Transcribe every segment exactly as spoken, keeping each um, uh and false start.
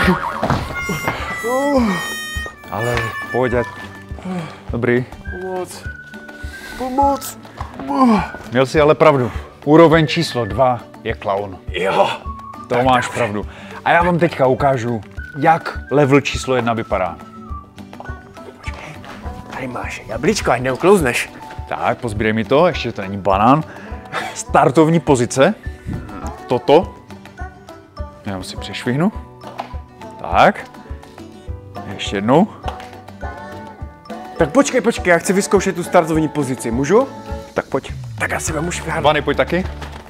Ale pojď, ať... Dobrý. Pomoc. Pomoc. Měl jsi ale pravdu. Úroveň číslo dva je klaun. Jo. To máš pravdu. A já vám teďka ukážu, jak level číslo jedna vypadá. Počkej, tady máš jablíčko, ať neuklouzneš. Tak, pozbírej mi to, ještě to není banán. Startovní pozice. Toto. Já si přešvihnu. Tak. Ještě jednou. Tak počkej, počkej, já chci vyzkoušet tu startovní pozici, můžu? Tak pojď. Tak já si vemu švihadlo. Vany, pojď taky.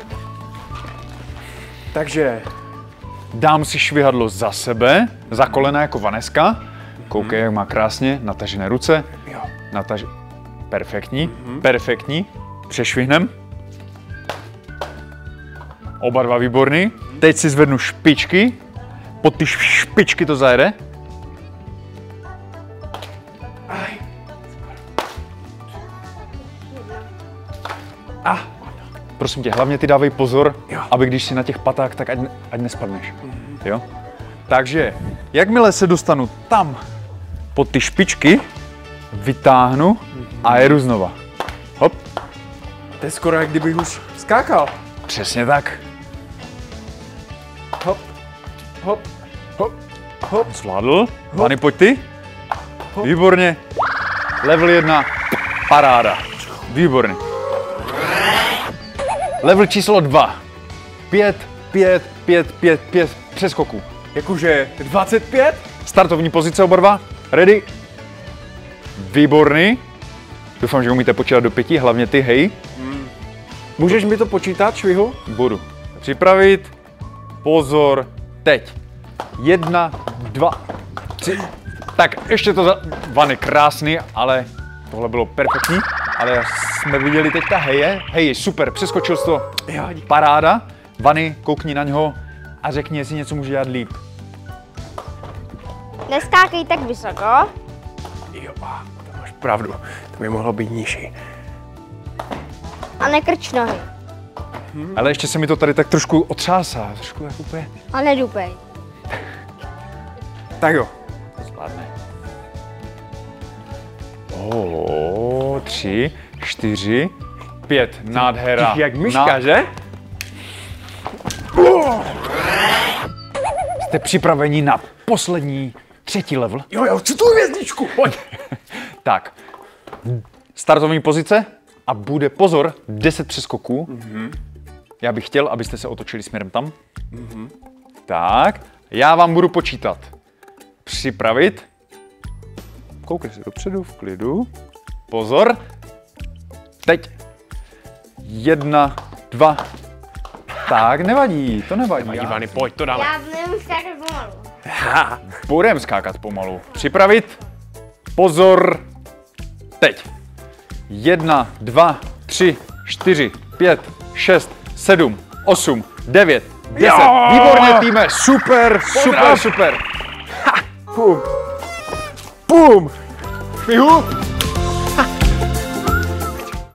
Takže... Dám si švihadlo za sebe, za kolena jako Vaneska. Koukej, jak má krásně natažené ruce. Jo. Nataž... Perfektní, mm-hmm. perfektní. Přešvihnem. Oba dva výborný. Teď si zvednu špičky. Pod ty špičky to zajede. A prosím tě, hlavně ty dávej pozor, jo. aby když jsi na těch patách, tak ať, ať nespadneš. Mm-hmm. Jo? Takže, jakmile se dostanu tam pod ty špičky, vytáhnu mm-hmm. a jedu znova. Hop. To je skoro jak kdybych už skákal. Přesně tak. Hop, hop, hop, hop. Zvládl. Vany, pojď ty. Hop. Výborně. Level jedna. Paráda. Výborně. Level číslo dva. Pět, pět, pět, pět, pět přeskoků. Jakože dvacet pět? Startovní pozice oba dva. Ready? Výborný. Doufám, že umíte počítat do pěti, hlavně ty, hej. Hmm. Můžeš mi to počítat, švihu? Budu. Připravit. Pozor. Teď. Jedna, dva, tři. Tak, ještě to za... Vany, krásný, ale tohle bylo perfektní. Ale jsme viděli teďka heje. Hej, super, přeskočil jsi to. Jo, Paráda. Vany, koukni na něho a řekni, jestli něco může dělat líp. Neskákej tak vysoko. Jo, to máš pravdu. To by mohlo být nižší. A nekrč nohy. Hmm. Ale ještě se mi to tady tak trošku otřásá. Trošku jak úplně. A nedupej. Tak jo. To zvládne. O, tři, čtyři, pět. Nádhera. Ty jak myška, Na... že? Jste připraveni na poslední třetí level? Jo, jo, chci tu hvězdičku, pojď. Tak, startovní pozice a bude, pozor, deset přeskoků. Mm-hmm. Já bych chtěl, abyste se otočili směrem tam. Mm-hmm. Tak, já vám budu počítat. Připravit. Koukej si dopředu, v klidu. Pozor. Teď. Jedna, dva. Tak, nevadí, to nevadí. Nevadí, Vany, pojď, to dáme. Já nemůžu skákat pomalu. Ha. Budeme skákat pomalu. Připravit. Pozor. Teď. Jedna, dva, tři, čtyři, pět, šest, sedm, osm, devět, deset. Jo! Výborně, týme. Super, super, super. Pum. Pum. Švihu.